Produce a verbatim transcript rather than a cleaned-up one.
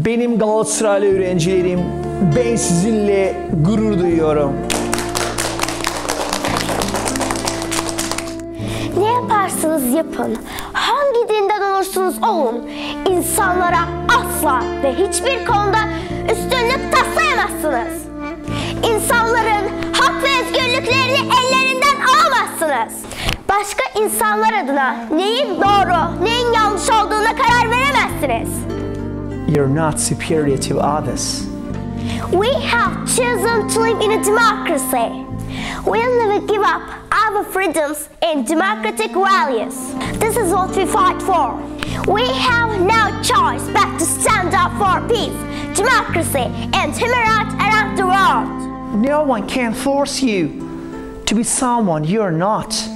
Benim Galatasaraylı öğrencilerim, ben sizinle gurur duyuyorum. Ne yaparsanız yapın, hangi dinden olursunuz olun, insanlara asla ve hiçbir konuda üstünlük taslayamazsınız. İnsanların hak ve özgürlüklerini ellerinden alamazsınız. Başka insanlar adına neyin doğru, neyin yanlış olduğuna karar veremezsiniz. You're not superior to others. We have chosen to live in a democracy. We'll never give up our freedoms and democratic values. This is what we fight for. We have no choice but to stand up for peace, democracy, and human rights around the world. No one can force you to be someone you're not.